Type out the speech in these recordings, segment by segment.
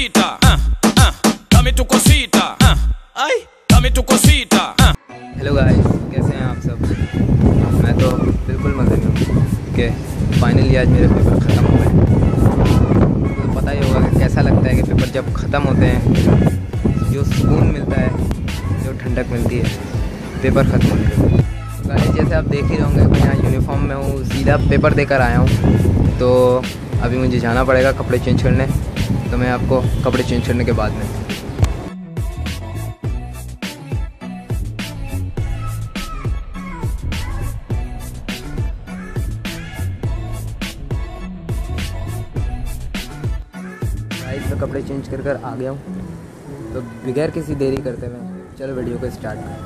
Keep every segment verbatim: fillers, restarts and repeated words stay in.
cosita, uh, uh, dame tu cosita, uh, ay, dame tu cosita. Hello guys, कैसे हैं आप सब? मैं तो बिल्कुल मज़े में हूँ कि फाइनली आज मेरे पेपर ख़त्म हो गए। तो पता ही होगा कि कैसा लगता है कि पेपर जब ख़त्म होते हैं, जो सुकून मिलता है, जो ठंडक मिलती है पेपर ख़त्म होने के बाद। गाइस, जैसे आप देख ही रहोगे, मैं यहाँ यूनिफॉर्म में हूँ, सीधा पेपर देकर आया हूँ। तो अभी मुझे जाना पड़ेगा कपड़े चेंज करने, तो मैं आपको कपड़े चेंज करने के बाद में गाइस तो कपड़े चेंज कर कर आ गया हूँ। तो बगैर किसी देरी करते हुए चलो वीडियो को स्टार्ट करते हैं।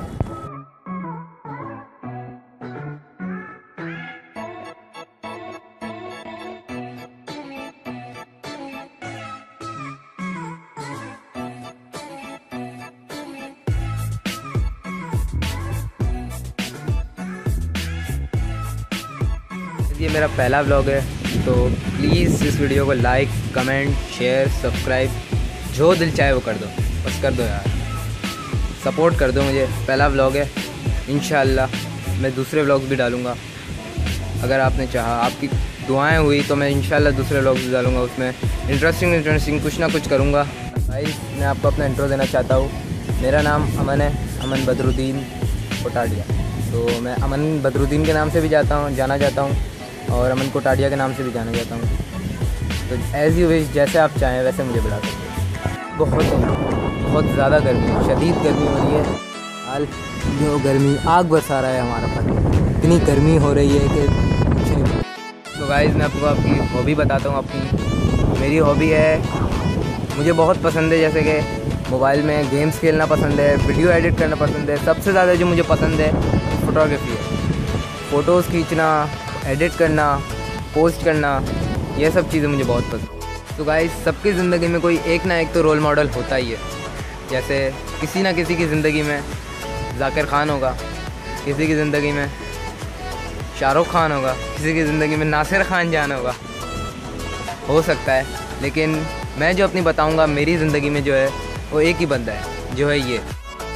ये मेरा पहला व्लॉग है, तो प्लीज़ इस वीडियो को लाइक, कमेंट, शेयर, सब्सक्राइब जो दिल चाहे वो कर दो, बस कर दो यार, सपोर्ट कर दो मुझे। पहला व्लॉग है, इंशाल्लाह मैं दूसरे व्लॉग्स भी डालूँगा अगर आपने चाहा, आपकी दुआएं हुई तो मैं इंशाल्लाह दूसरे व्लॉग्स भी डालूँगा, उसमें इंटरेस्टिंग इंटरेस्टिंग कुछ ना कुछ करूँगा। भाई मैं आपको अपना इंट्रो देना चाहता हूँ। मेरा नाम अमन है, अमन बदरुद्दीन कोटाडिया। तो मैं अमन बदरुद्दीन के नाम से भी जाता हूँ जाना जाता हूँ और अमन कोटाडिया के नाम से भी जाना जाता हूँ। तो एज़ यू विश, जैसे आप चाहें वैसे मुझे बुला सकते हैं। बहुत बहुत ज़्यादा गर्मी है, शदीद गर्मी हो रही है। हाल जो गर्मी आग बरसा रहा है हमारा पर, इतनी गर्मी हो रही है कि कुछ नहीं। तो गाइस मैं आपको आपकी हॉबी बताता हूँ। अपनी मेरी हॉबी है, मुझे बहुत पसंद है, जैसे कि मोबाइल में गेम्स खेलना पसंद है, वीडियो एडिट करना पसंद है। सबसे ज़्यादा जो मुझे पसंद है फ़ोटोग्राफी है। फ़ोटोज़ खींचना, एडिट करना, पोस्ट करना, ये सब चीज़ें मुझे बहुत पसंद। तो गाइस सबकी ज़िंदगी में कोई एक ना एक तो रोल मॉडल होता ही है। जैसे किसी ना किसी की ज़िंदगी में जाकिर खान होगा, किसी की ज़िंदगी में शाहरुख खान होगा, किसी की ज़िंदगी में नासिर खान जान होगा, हो सकता है। लेकिन मैं जो अपनी बताऊंगा, मेरी ज़िंदगी में जो है वो एक ही बंदा है, जो है ये।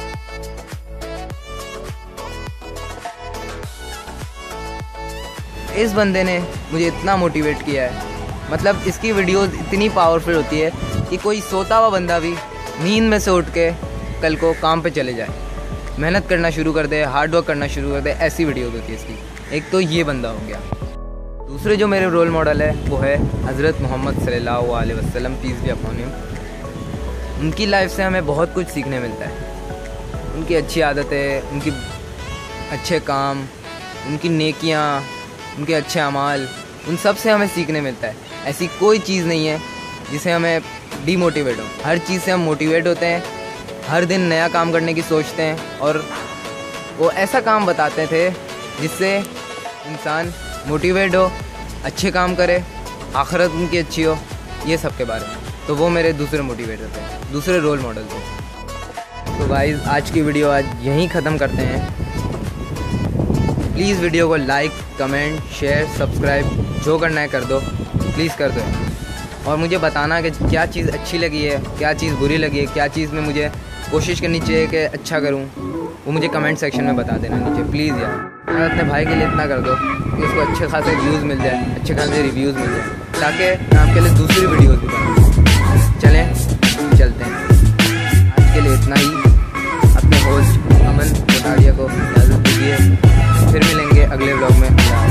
इस बंदे ने मुझे इतना मोटिवेट किया है, मतलब इसकी वीडियोस इतनी पावरफुल होती है कि कोई सोता हुआ बंदा भी नींद में से उठ के कल को काम पे चले जाए, मेहनत करना शुरू कर दे, हार्ड वर्क करना शुरू कर दे। ऐसी वीडियोस होती है इसकी। एक तो ये बंदा हो गया। दूसरे जो मेरे रोल मॉडल है वो है हज़रत मोहम्मद सल्लल्लाहु अलैहि वसल्लम, पीस बी अपॉन हिम। उनकी लाइफ से हमें बहुत कुछ सीखने मिलता है। उनकी अच्छी आदतें, उनकी अच्छे काम, उनकी नेकियां, उनके अच्छे अमाल, उन सब से हमें सीखने मिलता है। ऐसी कोई चीज़ नहीं है जिसे हमें डीमोटिवेट हो। हर चीज़ से हम मोटिवेट होते हैं, हर दिन नया काम करने की सोचते हैं, और वो ऐसा काम बताते थे जिससे इंसान मोटिवेट हो, अच्छे काम करे, आखिरत उनकी अच्छी हो, ये सब के बारे में। तो वो मेरे दूसरे मोटिवेटर थे, दूसरे रोल मॉडल थे। तो गाइस आज की वीडियो आज यहीं ख़त्म करते हैं। प्लीज़ वीडियो को लाइक, कमेंट, शेयर, सब्सक्राइब जो करना है कर दो, प्लीज़ कर दो। और मुझे बताना कि क्या चीज़ अच्छी लगी है, क्या चीज़ बुरी लगी है, क्या चीज़ में मुझे कोशिश करनी चाहिए कि अच्छा करूं, वो मुझे कमेंट सेक्शन में बता देना नीचे प्लीज़ यार। और अपने भाई के लिए इतना कर दो कि उसको अच्छे खासे व्यूज़ मिल जाए, अच्छे खासे रिव्यूज़ मिल जाए, ताकि मैं आपके लिए दूसरी वीडियोज़ भी बनाऊँ। चलें चलते हैं, आज के लिए इतना ही। अपने होस्ट अमन कोटाडिया को इजाज़त दीजिए, फिर मिलेंगे अगले व्लॉग में।